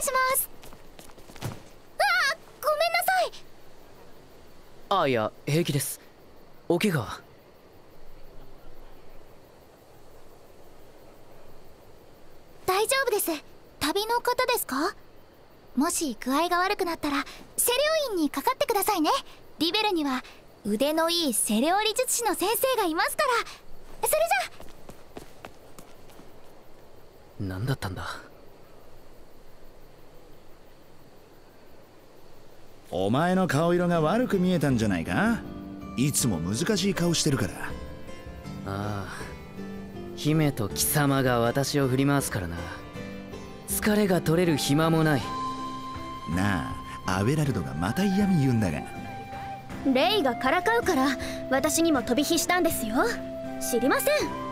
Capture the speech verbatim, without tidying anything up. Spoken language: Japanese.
します。ああ、ごめんなさい。 あ、いや平気です。お怪我？ 大丈夫です。旅の方ですか？もし具合が悪くなったらセレオ院にかかってくださいね。リベルには腕のいいセレオ理術師の先生がいますから。それじゃ。 何だったんだ。 お前の顔色が悪く見えたんじゃないか？いつも難しい顔してるから。 ああ、姫と貴様が私を振り回すからな。疲れが取れる暇もない。 なあ、アベラルドがまた嫌味言うんだが。 レイがからかうから私にも飛び火したんですよ。知りません。